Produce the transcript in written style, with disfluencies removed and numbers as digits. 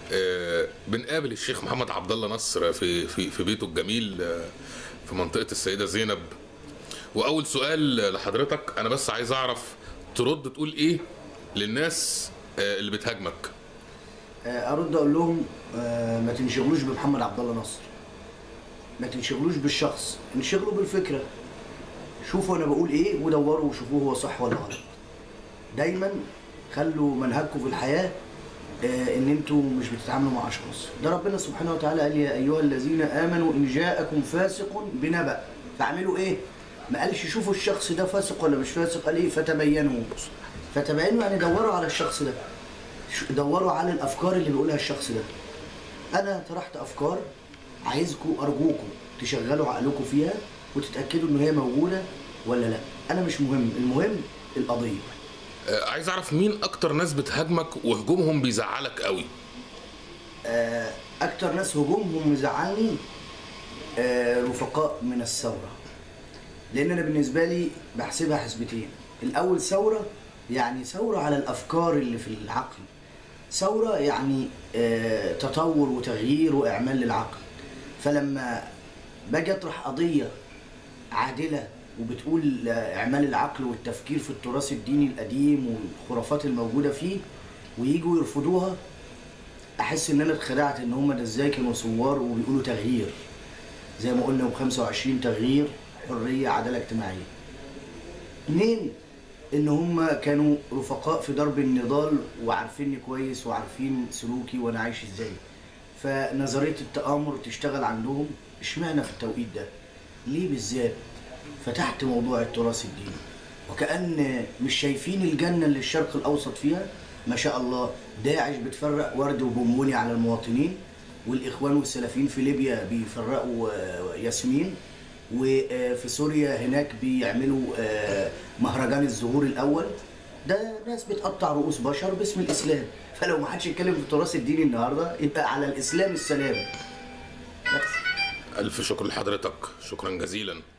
بنقابل الشيخ محمد عبد الله نصر في بيته الجميل في منطقة السيدة زينب. وأول سؤال لحضرتك، أنا بس عايز أعرف ترد تقول إيه للناس اللي بتهاجمك؟ ارد اقول لهم ما تنشغلوش بمحمد عبد الله نصر، ما تنشغلوش بالشخص، انشغلوا بالفكره. شوفوا انا بقول ايه ودوروا وشوفوه هو صح ولا غلط. دايما خلوا منهجكم في الحياه ان انتوا مش بتتعاملوا مع اشخاص. ده ربنا سبحانه وتعالى قال يا ايها الذين امنوا ان جاءكم فاسق بنبأ فاعملوا ايه؟ ما قالش شوفوا الشخص ده فاسق ولا مش فاسق، قال ايه؟ فتبينوا. فتبينوا يعني دوروا على الشخص ده، دوروا على الافكار اللي بيقولها الشخص ده. انا طرحت افكار، عايزكم ارجوكم تشغلوا عقلكم فيها وتتاكدوا ان هي موجوده ولا لا. انا مش مهم، المهم القضيه. عايز اعرف مين اكتر ناس بتهاجمك وهجومهم بيزعلك قوي؟ اكتر ناس هجومهم مزعلني رفقاء من الثوره، لان انا بالنسبه لي بحسبها حسبتين. الاول ثوره يعني ثوره على الافكار اللي في العقل، ثوره يعني تطور وتغيير واعمال للعقل. فلما باجي اطرح قضيه عادله وبتقول اعمال العقل والتفكير في التراث الديني القديم والخرافات الموجوده فيه ويجوا يرفضوها، احس ان انا اتخدعت. ان هم ده ازاي كانوا ثوار وبيقولوا تغيير زي ما قلنا، و25 تغيير، حريه، عداله اجتماعيه. اتنين، ان هم كانوا رفقاء في درب النضال وعارفيني كويس وعارفين سلوكي وانا عايش ازاي. فنظريه التآمر تشتغل عندهم. اشمعنى في التوقيت ده؟ ليه بالذات فتحت موضوع التراث الديني؟ وكأن مش شايفين الجنه اللي الشرق الاوسط فيها؟ ما شاء الله، داعش بتفرق ورد وبونبوني على المواطنين، والاخوان والسلفيين في ليبيا بيفرقوا ياسمين، وفي سوريا هناك بيعملوا مهرجان الزهور الاول. ده ناس بتقطع رؤوس بشر باسم الاسلام. فلو ما حدش يتكلم في التراث الديني النهارده يبقى على الاسلام السلام. بس. الف شكر لحضرتك، شكرا جزيلا.